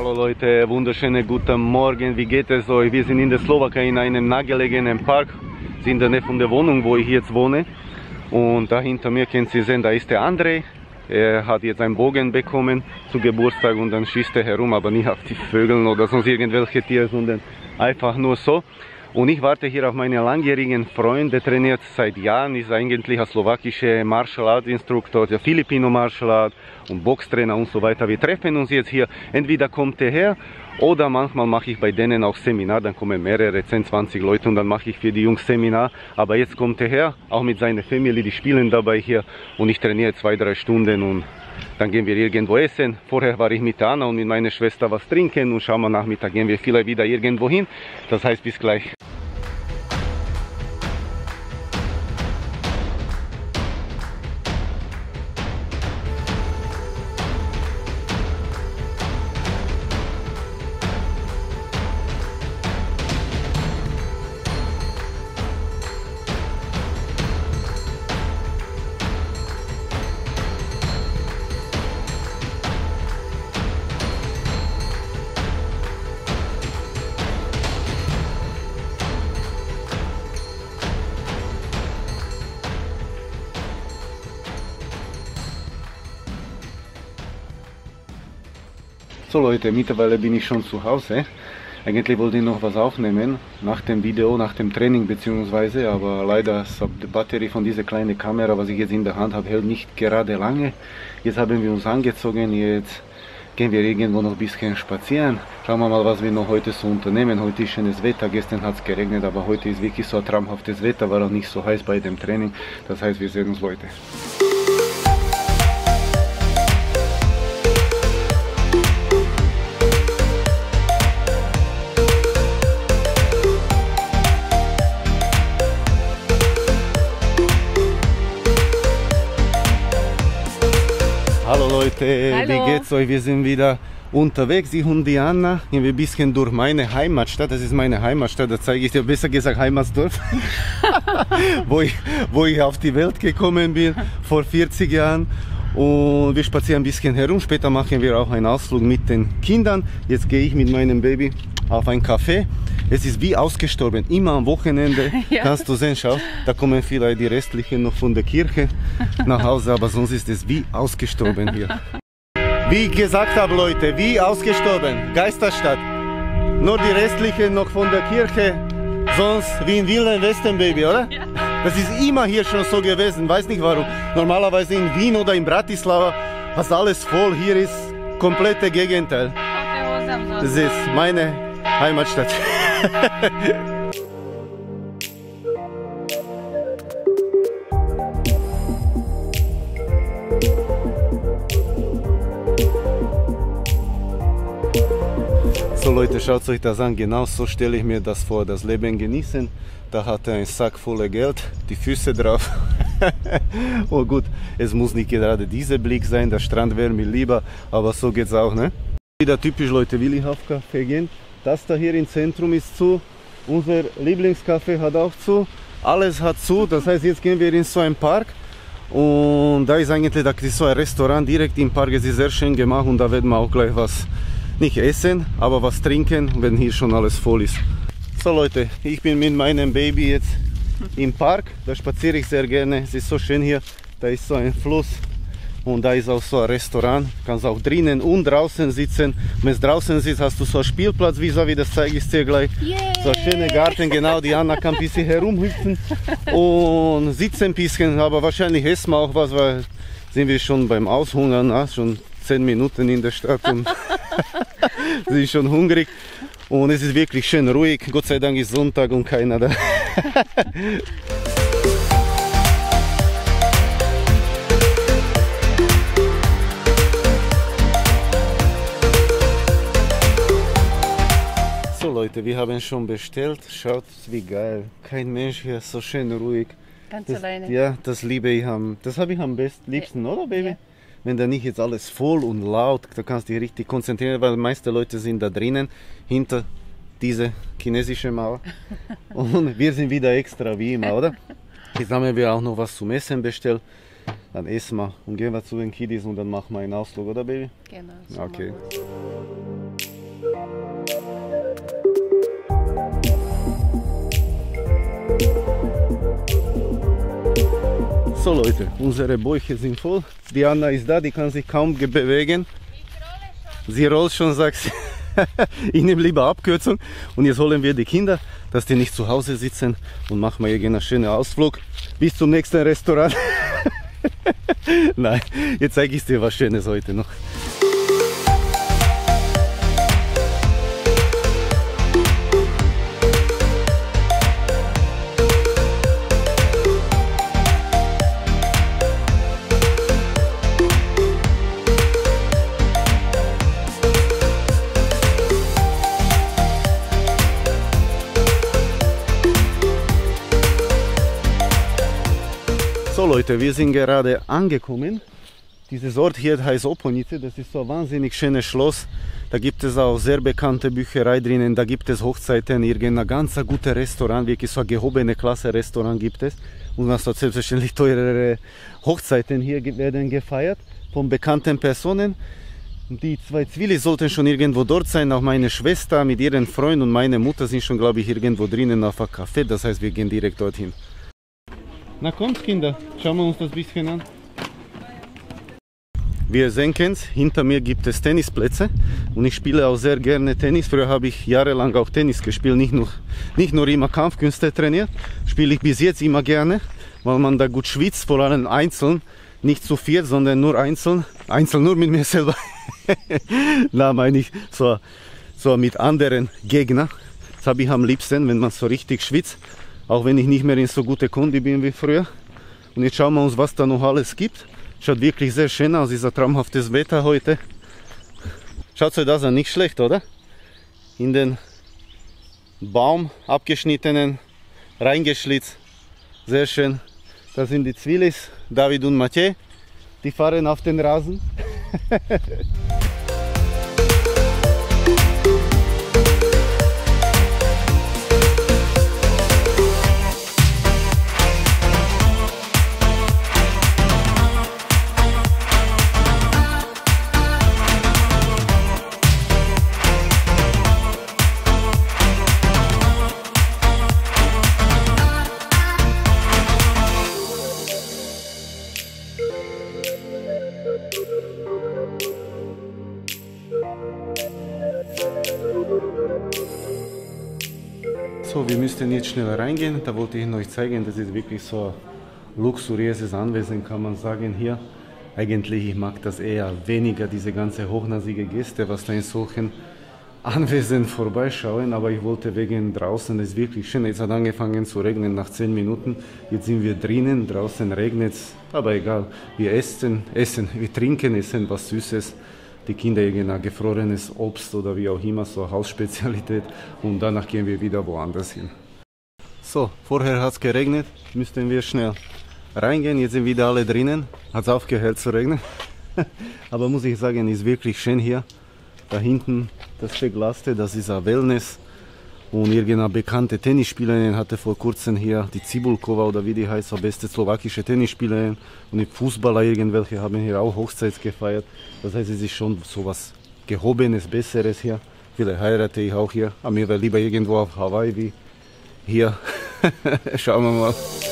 Hallo Leute, wunderschönen guten Morgen, wie geht es euch? Wir sind in der Slowakei in einem nahegelegenen Park, sind in der Nähe von der Wohnung, wo ich jetzt wohne. Und da hinter mir könnt ihr sehen, da ist der André. Er hat jetzt einen Bogen bekommen zu Geburtstag und dann schießt er herum, aber nicht auf die Vögel oder sonst irgendwelche Tiere, sondern einfach nur so. Und ich warte hier auf meinen langjährigen Freund, der trainiert seit Jahren, ist eigentlich ein slowakischer Martial Art Instruktor, der Filipino Martial Art und Boxtrainer und so weiter. Wir treffen uns jetzt hier, entweder kommt er her oder manchmal mache ich bei denen auch Seminar, dann kommen mehrere, 10, 20 Leute und dann mache ich für die Jungs Seminar. Aber jetzt kommt er her, auch mit seiner Familie, die spielen dabei hier und ich trainiere 2, 3 Stunden und dann gehen wir irgendwo essen. Vorher war ich mit Anna und mit meiner Schwester was trinken und schauen wir Nachmittag, gehen wir vielleicht wieder irgendwo hin. Das heißt, bis gleich. So Leute, mittlerweile bin ich schon zu Hause. Eigentlich wollte ich noch was aufnehmen, nach dem Video, nach dem Training beziehungsweise, aber leider ist die Batterie von dieser kleinen Kamera, was ich jetzt in der Hand habe, hält nicht gerade lange. Jetzt haben wir uns angezogen, jetzt gehen wir irgendwo noch ein bisschen spazieren. Schauen wir mal, was wir noch heute so unternehmen. Heute ist schönes Wetter, gestern hat es geregnet, aber heute ist wirklich so ein traumhaftes Wetter, war auch nicht so heiß bei dem Training. Das heißt, wir sehen uns, Leute. Hallo Leute, hallo. Wie geht's euch? Wir sind wieder unterwegs, ich und Diana, gehen wir ein bisschen durch meine Heimatstadt. Das ist meine Heimatstadt, da zeige ich dir, besser gesagt Heimatsdorf, wo ich auf die Welt gekommen bin, vor 40 Jahren. Und wir spazieren ein bisschen herum, später machen wir auch einen Ausflug mit den Kindern. Jetzt gehe ich mit meinem Baby auf ein Café. Es ist wie ausgestorben, immer am Wochenende, ja. Kannst du sehen, schau, da kommen vielleicht die restlichen noch von der Kirche nach Hause, aber sonst ist es wie ausgestorben hier. Wie ich gesagt habe, Leute, wie ausgestorben, Geisterstadt. Nur die restlichen noch von der Kirche, sonst wie in Wilden Westen, Baby, oder? Ja. Das ist immer hier schon so gewesen, weiß nicht warum. Normalerweise in Wien oder in Bratislava hast alles voll, hier ist komplette Gegenteil. Das ist meine Heimatstadt. So Leute, schaut euch das an, genau so stelle ich mir das vor, das Leben genießen. Da hat er einen Sack voller Geld, die Füße drauf. Oh gut, es muss nicht gerade dieser Blick sein, der Strand wäre mir lieber, aber so geht's auch, ne? Wieder typisch, Leute, will ich auf Kaffee gehen. Das da hier im Zentrum ist zu, unser Lieblingscafé hat auch zu, alles hat zu, das heißt, jetzt gehen wir in so einen Park und da ist eigentlich da ist so ein Restaurant direkt im Park, es ist sehr schön gemacht und da werden wir auch gleich was, nicht essen, aber was trinken, wenn hier schon alles voll ist. So Leute, ich bin mit meinem Baby jetzt im Park, da spaziere ich sehr gerne, es ist so schön hier, da ist so ein Fluss. Und da ist auch so ein Restaurant, du kannst auch drinnen und draußen sitzen. Wenn es draußen sitzt, hast du so einen Spielplatz, wie das zeige ich dir gleich. Yeah. So ein schöner Garten, genau, die Anna kann ein bisschen herumhüpfen und sitzen ein bisschen, aber wahrscheinlich essen wir auch was, weil sind wir schon beim Aushungern, schon 10 Minuten in der Stadt und sind schon hungrig. Und es ist wirklich schön ruhig, Gott sei Dank ist Sonntag und keiner da. So Leute, wir haben schon bestellt. Schaut, wie geil. Kein Mensch hier, so schön ruhig. Ganz das, alleine. Ja, das liebe ich das habe ich am liebsten, ja. Oder Baby? Ja. Wenn da nicht jetzt alles voll und laut, da kannst du dich richtig konzentrieren, weil die meisten Leute sind da drinnen, hinter dieser chinesischen Mauer. Und wir sind wieder extra wie immer, oder? Jetzt haben wir auch noch was zum Essen bestellt. Dann essen wir und gehen wir zu den Kiddies und dann machen wir einen Ausflug, oder Baby? Genau. So okay. So Leute, unsere Bäuche sind voll. Diana ist da, die kann sich kaum bewegen. Sie rollt schon, sagt sie. Ich nehme lieber Abkürzung. Und jetzt holen wir die Kinder, dass die nicht zu Hause sitzen, und machen wir einen schönen Ausflug bis zum nächsten Restaurant. Nein, jetzt zeige ich dir was Schönes heute noch. So Leute, wir sind gerade angekommen. Dieses Ort hier heißt Oponice, das ist so ein wahnsinnig schönes Schloss. Da gibt es auch sehr bekannte Bücherei drinnen, da gibt es Hochzeiten, irgendein ganz gutes Restaurant, wirklich so ein gehobene Klasse Restaurant gibt es. Und dann so selbstverständlich teurere Hochzeiten hier werden gefeiert von bekannten Personen. Die zwei Zwillis sollten schon irgendwo dort sein, auch meine Schwester mit ihren Freunden und meine Mutter sind schon, glaube ich, irgendwo drinnen auf einem Café, das heißt, wir gehen direkt dorthin. Na kommt Kinder, schauen wir uns das ein bisschen an. Wie ihr sehen könnt, hinter mir gibt es Tennisplätze und ich spiele auch sehr gerne Tennis. Früher habe ich jahrelang auch Tennis gespielt, nicht nur immer Kampfkünste trainiert. Spiele ich bis jetzt immer gerne, weil man da gut schwitzt, vor allem einzeln. Nicht zu viert, sondern nur einzeln. Einzeln nur mit mir selber. Da meine ich so mit anderen Gegnern. Das habe ich am liebsten, wenn man so richtig schwitzt. Auch wenn ich nicht mehr in so gute Kondition bin wie früher. Und jetzt schauen wir uns, was da noch alles gibt. Schaut wirklich sehr schön aus, dieser traumhaftes Wetter heute. Schaut euch das an, nicht schlecht, oder? In den Baum abgeschnittenen, reingeschlitzt. Sehr schön. Da sind die Zwillis, David und Mathieu. Die fahren auf den Rasen. So, wir müssten jetzt schnell reingehen. Da wollte ich Ihnen euch zeigen, das ist wirklich so ein luxuriöses Anwesen, kann man sagen hier. Eigentlich, ich mag das eher weniger, diese ganze hochnasige Gäste, was da in solchen Anwesen vorbeischauen. Aber ich wollte wegen draußen, das ist wirklich schön. Jetzt hat angefangen zu regnen nach 10 Minuten. Jetzt sind wir drinnen, draußen regnet es. Aber egal, wir essen, wir trinken, essen was Süßes. Die Kinder irgendein gefrorenes Obst oder wie auch immer, so eine Hausspezialität, und danach gehen wir wieder woanders hin. So, vorher hat es geregnet, müssten wir schnell reingehen, jetzt sind wieder alle drinnen, hat es aufgehört zu regnen. Aber muss ich sagen, ist wirklich schön hier. Da hinten das verglaste, das ist ein Wellness, und irgendeine bekannte Tennisspielerin hatte vor kurzem hier, die Cibulkova oder wie die heißt, die beste slowakische Tennisspielerin, und die Fußballer irgendwelche haben hier auch Hochzeit gefeiert. Das heißt, es ist schon so was Gehobenes, Besseres hier. Vielleicht heirate ich auch hier, aber mir wäre lieber irgendwo auf Hawaii wie hier. Schauen wir mal.